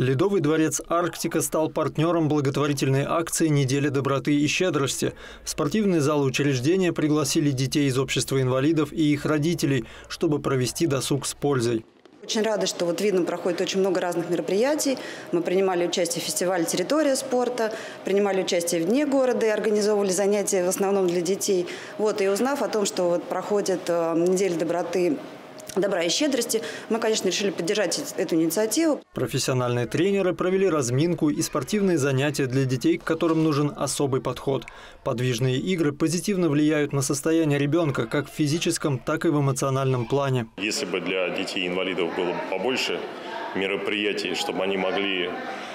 Ледовый дворец «Арктика» стал партнером благотворительной акции «Неделя доброты и щедрости». В спортивный зал учреждения пригласили детей из общества инвалидов и их родителей, чтобы провести досуг с пользой. Очень рада, что в Видном проходит очень много разных мероприятий. Мы принимали участие в фестивале «Территория спорта», принимали участие в Дне города и организовывали занятия в основном для детей. И узнав о том, что проходит неделя добра и щедрости, мы, конечно, решили поддержать эту инициативу. Профессиональные тренеры провели разминку и спортивные занятия для детей, к которым нужен особый подход. Подвижные игры позитивно влияют на состояние ребенка как в физическом, так и в эмоциональном плане. Если бы для детей-инвалидов было побольше мероприятий, чтобы они могли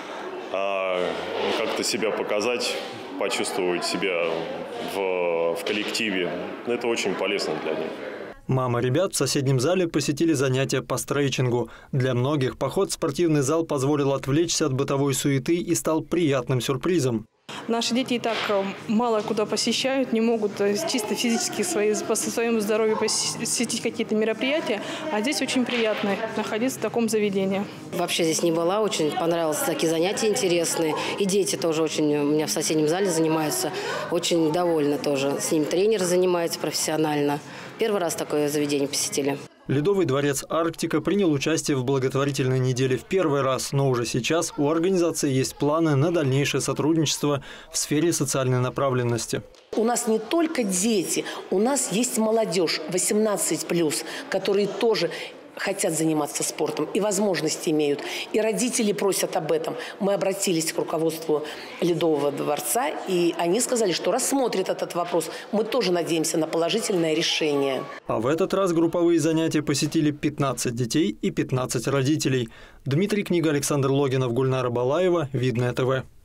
как-то себя показать, почувствовать себя в коллективе, это очень полезно для них. Мамы ребят в соседнем зале посетили занятия по стретчингу. Для многих поход в спортивный зал позволил отвлечься от бытовой суеты и стал приятным сюрпризом. Наши дети и так мало куда посещают, не могут чисто физически по своему здоровью посетить какие-то мероприятия. А здесь очень приятно находиться в таком заведении. Вообще здесь не была, очень понравилось, такие занятия интересные. И дети тоже очень у меня в соседнем зале занимаются, очень довольны тоже. С ним тренер занимается профессионально. Первый раз такое заведение посетили. Ледовый дворец «Арктика» принял участие в благотворительной неделе в первый раз, но уже сейчас у организации есть планы на дальнейшее сотрудничество в сфере социальной направленности. У нас не только дети, у нас есть молодежь 18+, которые тоже хотят заниматься спортом и возможности имеют. И родители просят об этом. Мы обратились к руководству Ледового дворца, и они сказали, что рассмотрят этот вопрос. Мы тоже надеемся на положительное решение. А в этот раз групповые занятия посетили 15 детей и 15 родителей. Дмитрий Книга, Александр Логинов, Гульнара Балаева, Видное ТВ.